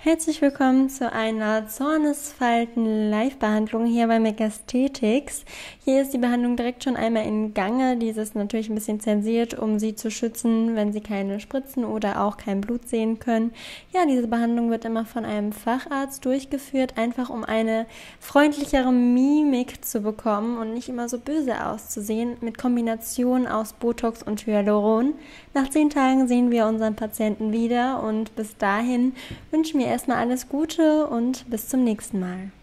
Herzlich willkommen zu einer Zornesfalten-Live-Behandlung hier bei MAC Aesthetics. Hier ist die Behandlung direkt schon einmal in Gange. Dies ist natürlich ein bisschen zensiert, um Sie zu schützen, wenn Sie keine Spritzen oder auch kein Blut sehen können. Ja, diese Behandlung wird immer von einem Facharzt durchgeführt, einfach um eine freundlichere Mimik zu bekommen und nicht immer so böse auszusehen, mit Kombination aus Botox und Hyaluron. Nach 10 Tagen sehen wir unseren Patienten wieder und bis dahin wünschen wir erstmal alles Gute und bis zum nächsten Mal.